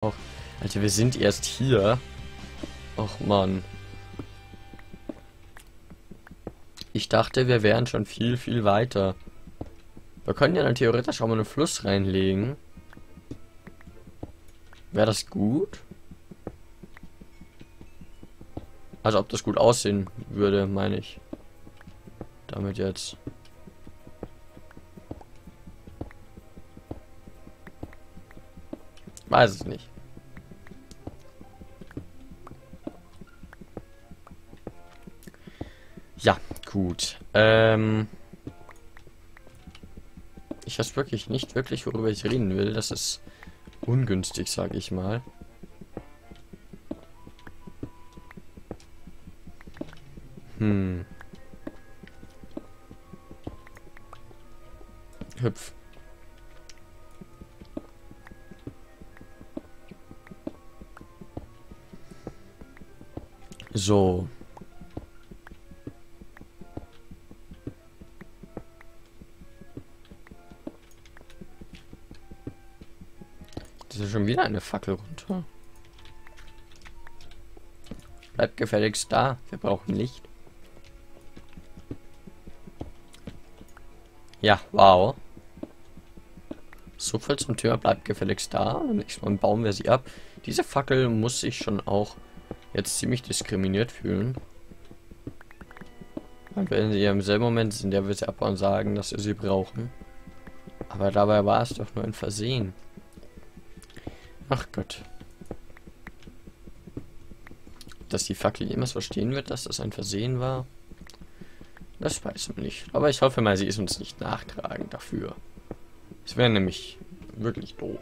Och, Alter, wir sind erst hier. Och Mann. Ich dachte, wir wären schon viel, viel weiter. Wir können ja dann theoretisch auch mal einen Fluss reinlegen. Wäre das gut? Also ob das gut aussehen würde, meine ich. Damit jetzt. Weiß es nicht. Ja, gut. Ich weiß wirklich nicht wirklich, worüber ich reden will. Das ist ungünstig, sage ich mal. Hüpf. So. Das ist schon wieder eine Fackel runter. Bleibt gefälligst da. Wir brauchen Licht. Ja, wow. So viel zum Thema bleibt gefälligst da. Und nächstes Mal bauen wir sie ab. Diese Fackel muss sich schon auch jetzt ziemlich diskriminiert fühlen. Weil wenn sie im selben Moment sind, der wir sie abbauen, sagen, dass wir sie brauchen. Aber dabei war es doch nur ein Versehen. Ach Gott. Dass die Fackel jemals verstehen wird, dass das ein Versehen war, das weiß man nicht. Aber ich hoffe mal, sie ist uns nicht nachtragend dafür. Es wäre nämlich wirklich doof.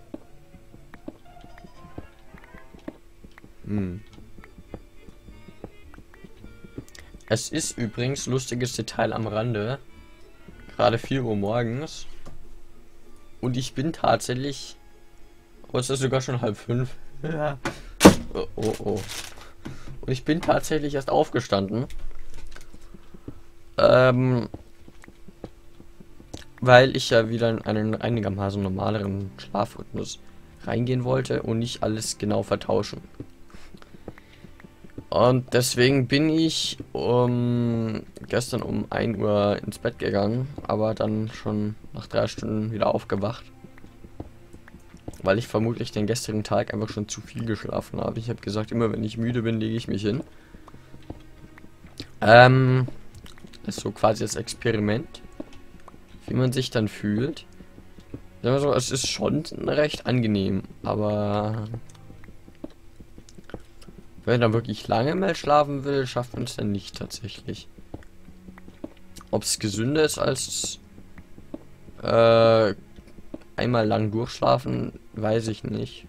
Es ist übrigens, lustiges Detail am Rande, gerade 4 Uhr morgens. Und ich bin tatsächlich... Oh, es ist sogar schon 4:30. Ja. Oh, oh, oh. Und ich bin tatsächlich erst aufgestanden. Weil ich ja wieder in einen einigermaßen normaleren Schlafrhythmus reingehen wollte und nicht alles genau vertauschen. Und deswegen bin ich gestern um 1 Uhr ins Bett gegangen, aber dann schon nach 3 Stunden wieder aufgewacht. Weil ich vermutlich den gestrigen Tag einfach schon zu viel geschlafen habe. Ich habe gesagt, immer wenn ich müde bin, lege ich mich hin. Das ist so quasi das Experiment, wie man sich dann fühlt. Sagen wir so, es ist schon recht angenehm, aber wenn man dann wirklich lange mal schlafen will, schafft man es dann nicht tatsächlich. Ob es gesünder ist als einmal lang durchschlafen, weiß ich nicht.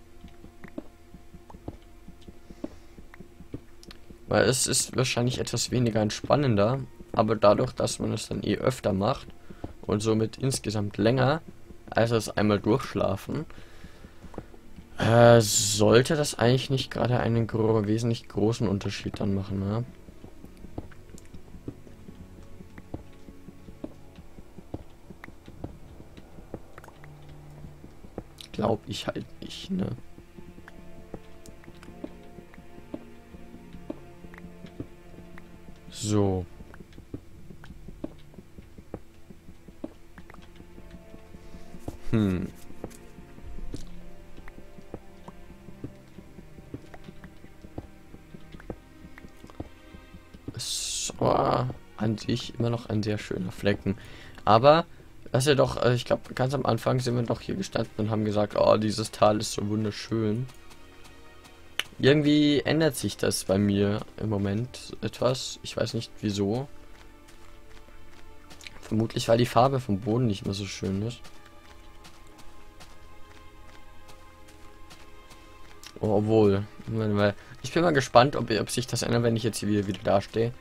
Weil es ist wahrscheinlich etwas weniger entspannender, aber dadurch, dass man es dann öfter macht und somit insgesamt länger als das einmal durchschlafen, sollte das eigentlich nicht gerade einen wesentlich großen Unterschied dann machen, ne? Glaub ich halt nicht, ne? So. Es war an sich immer noch ein sehr schöner Flecken. Aber, das ist ja doch, ich glaube, ganz am Anfang sind wir doch hier gestanden und haben gesagt, oh, dieses Tal ist so wunderschön. Irgendwie ändert sich das bei mir im Moment etwas. Ich weiß nicht wieso. Vermutlich, weil die Farbe vom Boden nicht mehr so schön ist. Oh, obwohl, weil ich bin mal gespannt, ob sich das ändert, wenn ich jetzt hier wieder dastehe.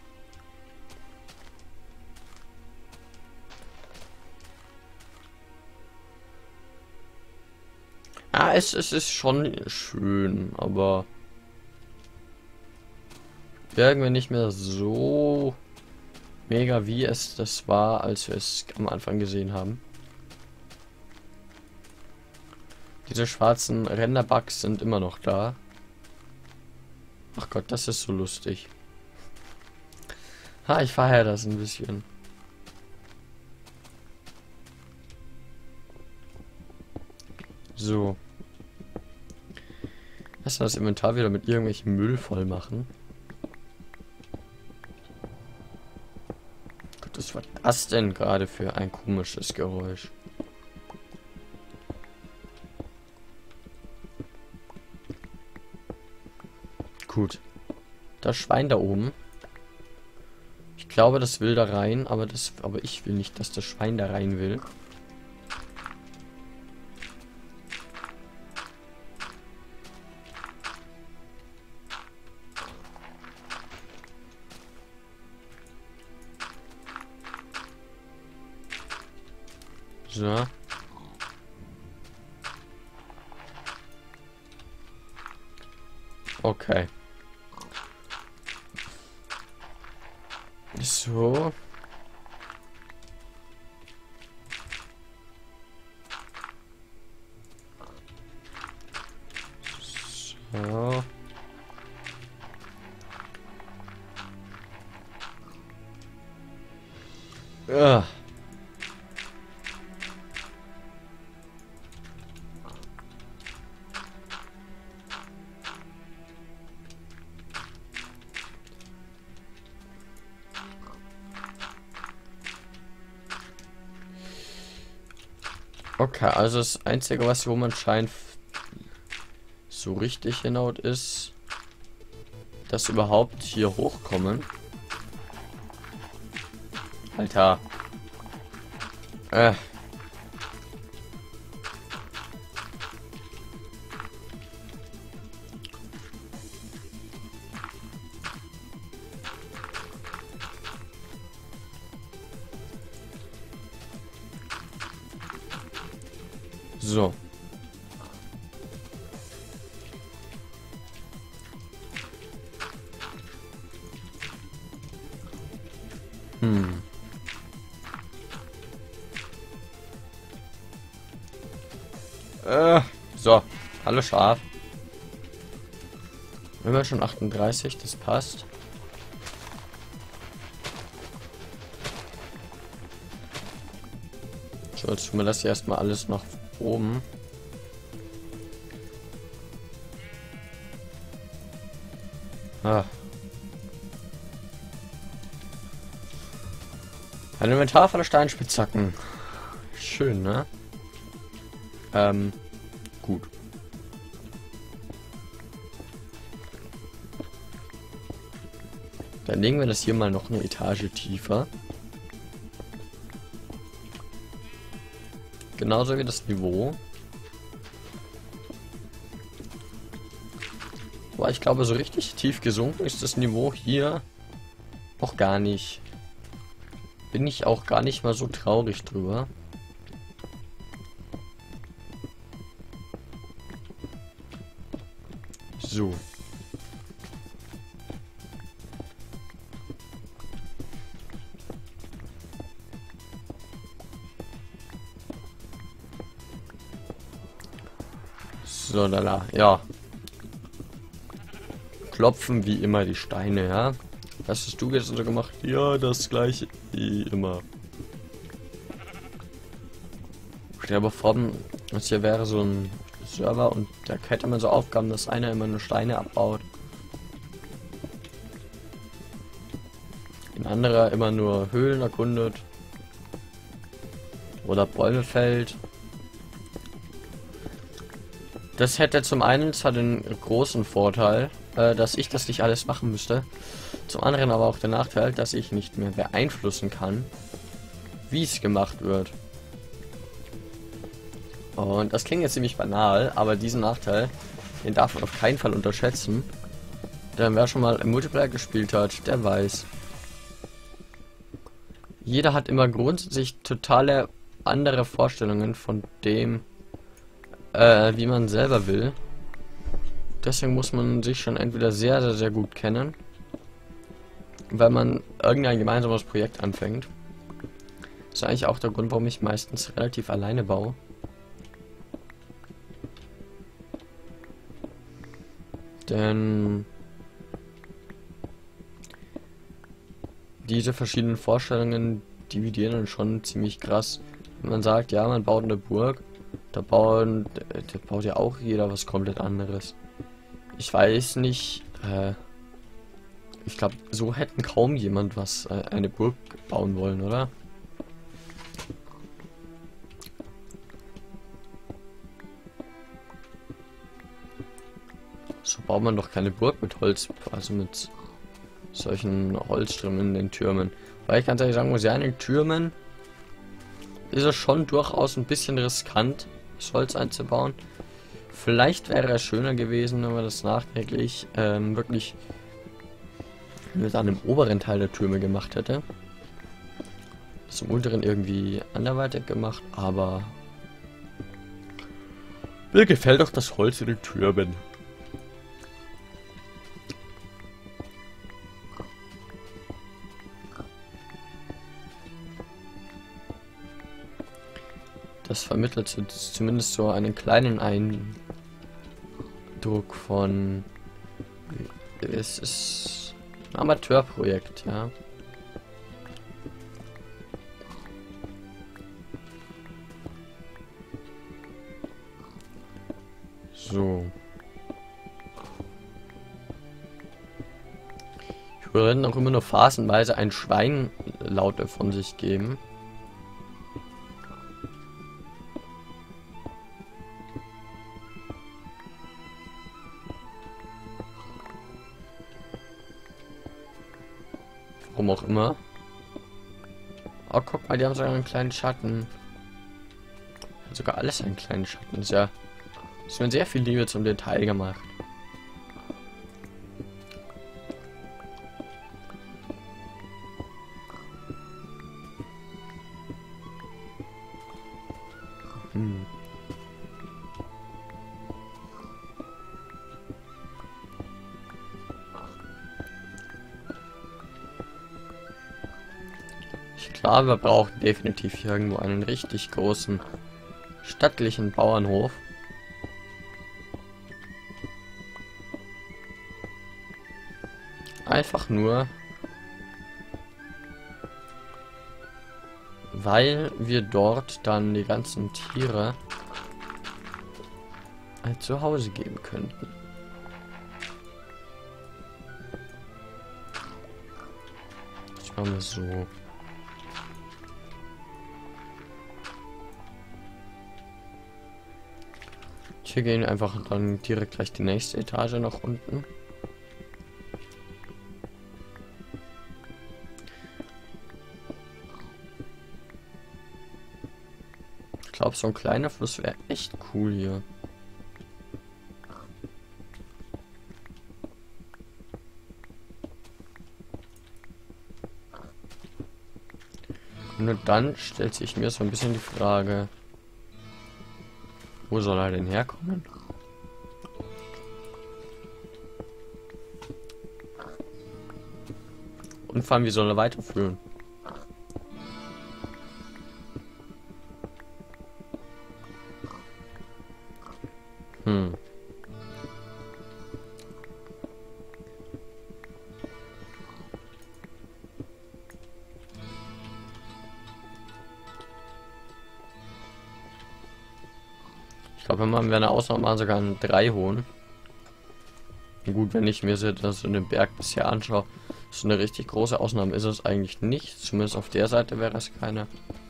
Ah, es ist schon schön, aber irgendwie nicht mehr so mega, wie es das war, als wir es am Anfang gesehen haben. Diese schwarzen Renderbugs sind immer noch da. Ach Gott, das ist so lustig. Ha, ich feiere das ein bisschen. So. Lass das Inventar wieder mit irgendwelchem Müll voll machen. Gott, was war das denn gerade für ein komisches Geräusch? Gut. Das Schwein da oben. Ich glaube, das will da rein, aber ich will nicht, dass das Schwein da rein will. So. Okay. So. So. Ugh. Okay, also das Einzige, was wo man scheint so richtig hinhaut, ist, dass überhaupt hier hochkommen. Alter. So. So. Hallo Schaf. Immer schon 38, das passt. So, jetzt tun wir das hier erstmal alles nach oben. Ein Inventar voller Steinspitzhacken. Schön, ne? Gut. Dann legen wir das hier mal noch eine Etage tiefer. Genauso wie das Niveau. Aber ich glaube, so richtig tief gesunken ist das Niveau hier auch gar nicht. Bin ich auch gar nicht mal so traurig drüber. So. So, lala, ja. Klopfen wie immer die Steine, ja. Was hast du jetzt so gemacht? Ja, das gleiche wie immer. Stell dir vor, das hier wäre so ein Server und da hätte man so Aufgaben, dass einer immer nur Steine abbaut. Ein anderer immer nur Höhlen erkundet. Oder Bäume fällt. Das hätte zum einen zwar den großen Vorteil, dass ich das nicht alles machen müsste. Zum anderen aber auch der Nachteil, dass ich nicht mehr beeinflussen kann, wie es gemacht wird. Und das klingt jetzt ziemlich banal, aber diesen Nachteil, den darf man auf keinen Fall unterschätzen. Denn wer schon mal im Multiplayer gespielt hat, der weiß. Jeder hat immer grundsätzlich totale andere Vorstellungen von dem, wie man selber will. Deswegen muss man sich schon entweder sehr, sehr, sehr gut kennen, weil man irgendein gemeinsames Projekt anfängt. Das ist eigentlich auch der Grund, warum ich meistens relativ alleine baue. Denn diese verschiedenen Vorstellungen dividieren dann schon ziemlich krass. Wenn man sagt, ja, man baut eine Burg, da baut ja auch jeder was komplett anderes. Ich weiß nicht, ich glaube, so hätten kaum jemand was eine Burg bauen wollen, oder? So baut man doch keine Burg mit Holz, also mit solchen Holzströmen in den Türmen. Weil ich ganz ehrlich sagen muss, ja, in den Türmen ist es schon durchaus ein bisschen riskant, das Holz einzubauen. Vielleicht wäre es schöner gewesen, wenn man das nachträglich wirklich mit einem oberen Teil der Türme gemacht hätte. Das im unteren irgendwie anderweitig gemacht, aber mir gefällt doch das Holz in den Türmen. Das vermittelt zumindest so einen kleinen Eindruck von, es ist ein Amateurprojekt, ja. So. Ich würde dann auch immer nur phasenweise ein Schwein Laute von sich geben. Warum auch immer. Oh, guck mal, die haben sogar einen kleinen Schatten. Hat sogar alles einen kleinen Schatten. Ist ja, ist mir sehr viel Liebe zum Detail gemacht. Klar, wir brauchen definitiv irgendwo einen richtig großen stattlichen Bauernhof. Einfach nur, weil wir dort dann die ganzen Tiere ein Zuhause geben könnten. Das machen wir so. Hier gehen einfach dann direkt gleich die nächste Etage nach unten. Ich glaube, so ein kleiner Fluss wäre echt cool hier. Und dann stellt sich mir so ein bisschen die Frage, wo soll er denn herkommen? Und vor allem, wie soll er weiterführen? Ich glaube, wenn wir eine Ausnahme machen, sogar einen 3 holen. Gut, wenn ich mir das in den Berg bisher anschaue, so eine richtig große Ausnahme ist es eigentlich nicht. Zumindest auf der Seite wäre es keine.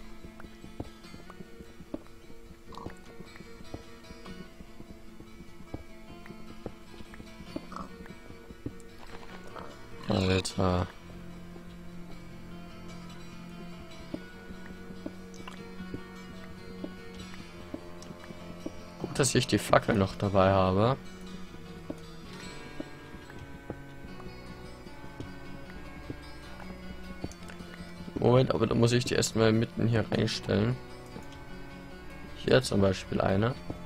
Alter. Gut, dass ich die Fackel noch dabei habe. Moment, aber da muss ich die erstmal mitten hier reinstellen. Hier zum Beispiel eine.